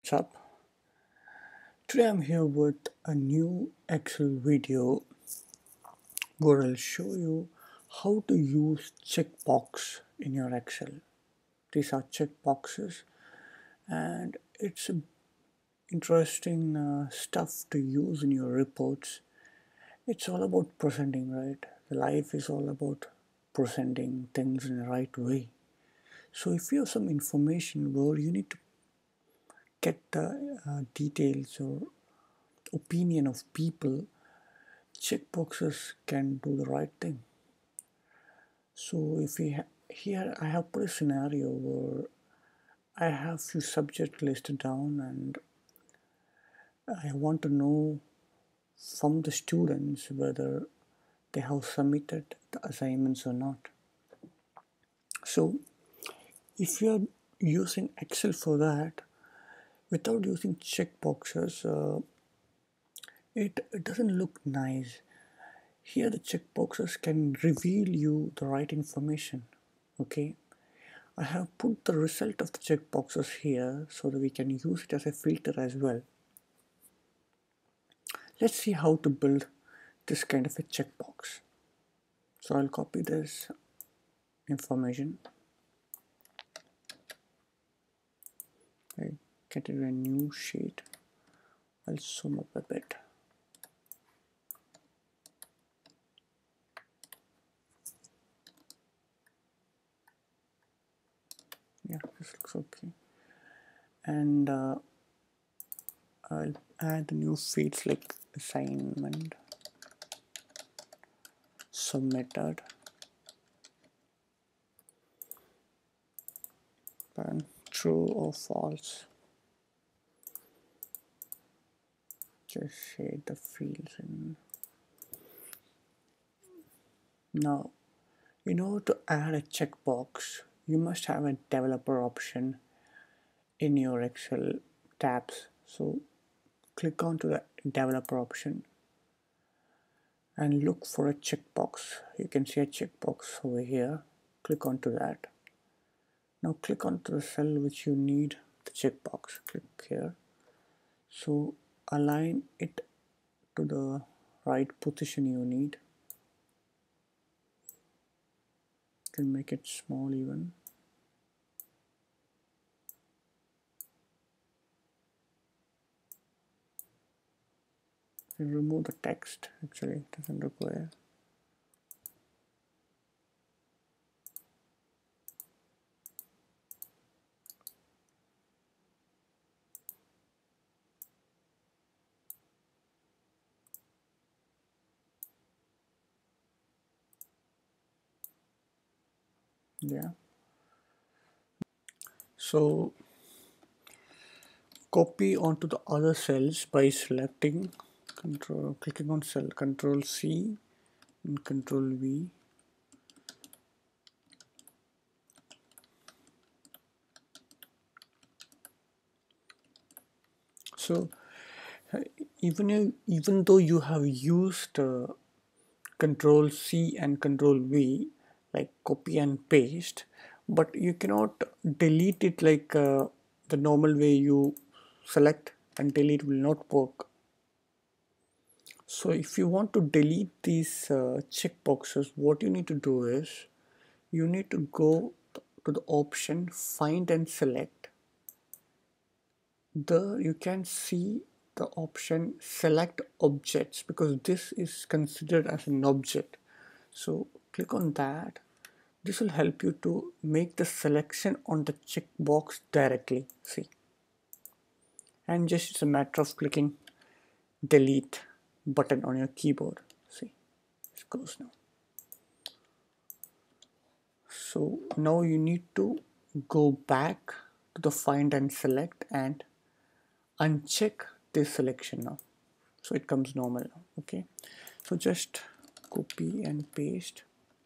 what's up? Today I'm here with a new Excel video where I'll show you how to use checkbox in your Excel. These are checkboxes and it's interesting stuff to use in your reports. It's all about presenting, right? Life is all about presenting things in the right way. So if you have some information where you need to get the details or opinion of people, checkboxes can do the right thing. So if we here I have put a scenario where I have few subjects listed down and I want to know from the students whether they have submitted the assignments or not. So if you're using Excel for that without using checkboxes, it doesn't look nice. Here the checkboxes can reveal you the right information. Okay, I have put the result of the checkboxes here so that we can use it as a filter as well. Let's see how to build this kind of a checkbox. So I'll copy this information. I get it in a new sheet. I'll zoom up a bit. Yeah, this looks okay. And I'll add the new fields like assignment, submitted, and true or false. Just shade the fields in. Now, in order to add a checkbox, you must have a developer option in your Excel tabs. So click onto the developer option and look for a checkbox. You can see a checkbox over here. Click onto that. Now click onto the cell which you need the checkbox. Click here. So align it to the right position you need. You can make it small even. You can remove the text, actually it doesn't require. Yeah. So copy onto the other cells by selecting clicking on cell Control C and Control V. So even though you have used Control C and Control V, like copy and paste, but you cannot delete it like the normal way you select and delete will not work. So if you want to delete these checkboxes, what you need to do is you need to go to the option find and select. There you can see the option select objects because this is considered as an object. So click on that. This will help you to make the selection on the checkbox directly. See, and just it's a matter of clicking delete button on your keyboard. See, it's closed now. So now you need to go back to the find and select and uncheck this selection now. So it comes normal now. Okay, so just copy and paste.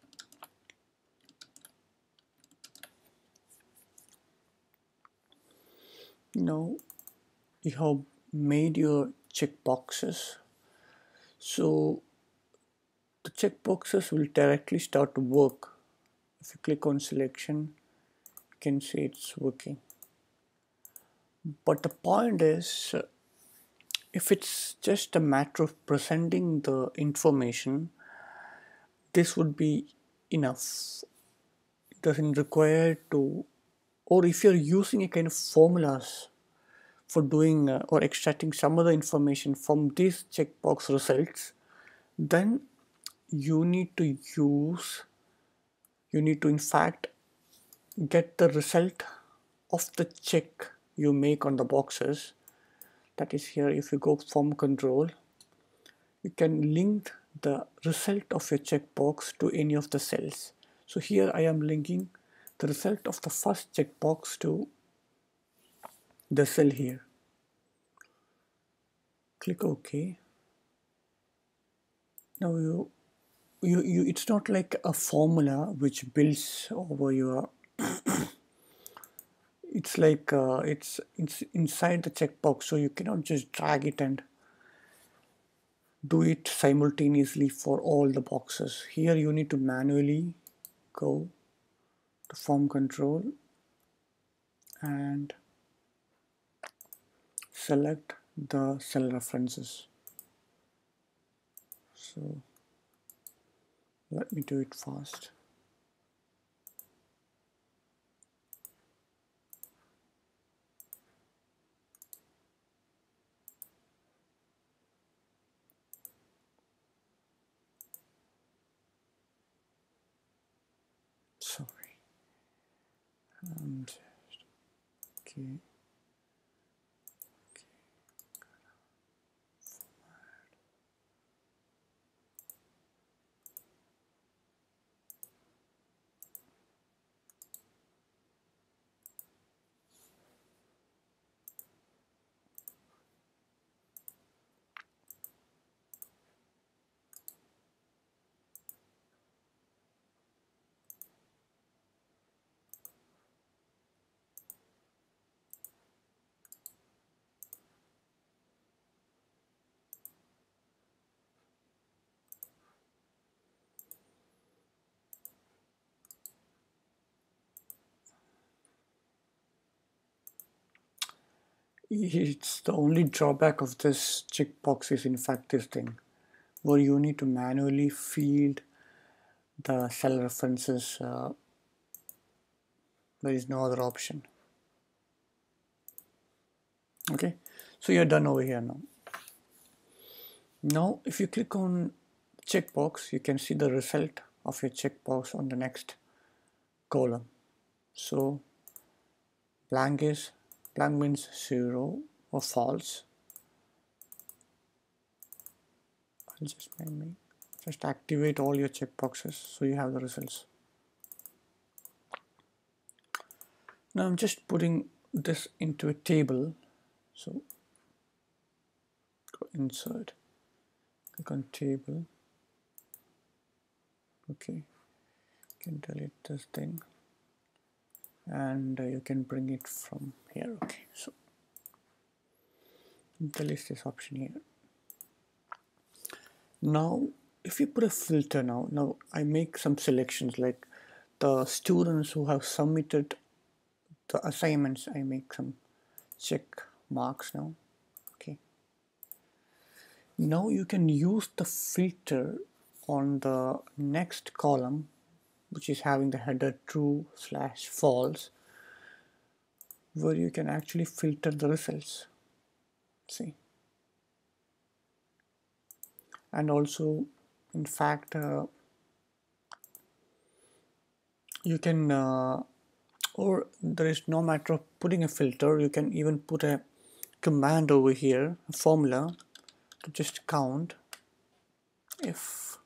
Now you have made your checkboxes. So the checkboxes will directly start to work. If you click on selection, you can see it's working. But the point is, if it's just a matter of presenting the information, this would be enough. It doesn't require to, or if you're using a kind of formulas for doing or extracting some other information from these checkbox results, then you need to use, you need to in fact get the result of the check you make on the boxes. That is here, if you go form control, you can link the result of your checkbox to any of the cells. So here I am linking the result of the first checkbox to the cell here. Click OK. Now it's not like a formula which builds over your, it's like it's inside the checkbox, so you cannot just drag it and do it simultaneously for all the boxes. Here you need to manually go to form control and select the cell references. So let me do it fast. Sorry. Just, okay. It's the only drawback of this checkbox is in fact this thing, where you need to manually feed the cell references. There is no other option. Okay, so you're done over here now. Now if you click on checkbox, you can see the result of your checkbox on the next column. So blank means 0 or false. I'll just activate all your checkboxes so you have the results. Now I'm just putting this into a table. So go insert, click on table. Okay, you can delete this thing and you can bring it from here. Okay, so delete this option here. Now if you put a filter, now I make some selections like the students who have submitted the assignments. I make some check marks now. Okay, now you can use the filter on the next column, which is having the header true/false, where you can actually filter the results. See, and also in fact you can or there is no matter of putting a filter, you can even put a command over here, a formula to just count if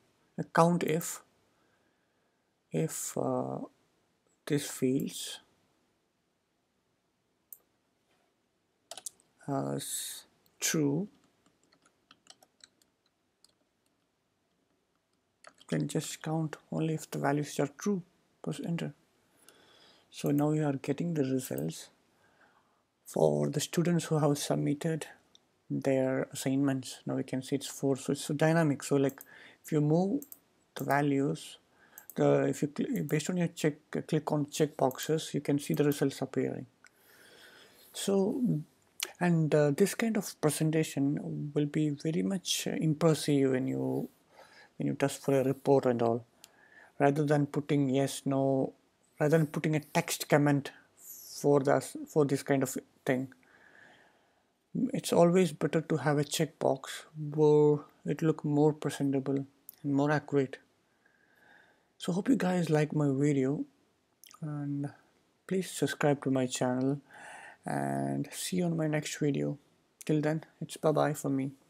this fields as true, then just count only if the values are true. Press enter. So now you are getting the results for the students who have submitted their assignments. Now you can see it's 4, so it's so dynamic. So like if you move the values, if you based on your click on checkboxes, you can see the results appearing. So, and this kind of presentation will be very much impressive when you test for a report and all, rather than putting yes, no, rather than putting a text comment for this kind of thing. It's always better to have a checkbox where it look more presentable and more accurate. So hope you guys like my video, and please subscribe to my channel and see you on my next video. Till then, it's bye bye for me.